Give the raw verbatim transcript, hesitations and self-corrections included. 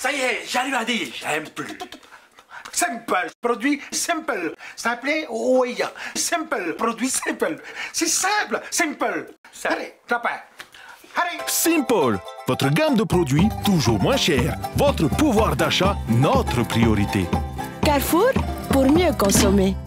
ça y est, j'arrive à dire. Simple. Simple, produit simple. Ça s'appelait Oya. Simple, produit simple. C'est simple, simple. Allez, copain. Allez. Simple, votre gamme de produits toujours moins chère. Votre pouvoir d'achat, notre priorité. Carrefour, pour mieux consommer.